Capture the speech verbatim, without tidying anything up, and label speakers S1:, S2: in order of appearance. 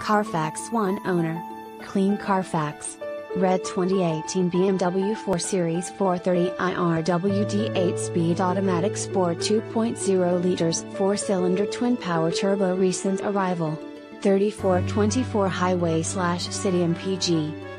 S1: CARFAX one owner. Clean CARFAX. Red twenty eighteen B M W four Series four thirty i R W D eight-speed automatic sport two point oh liters four-cylinder twin-power turbo recent arrival. thirty-four twenty-four highway slash city M P G.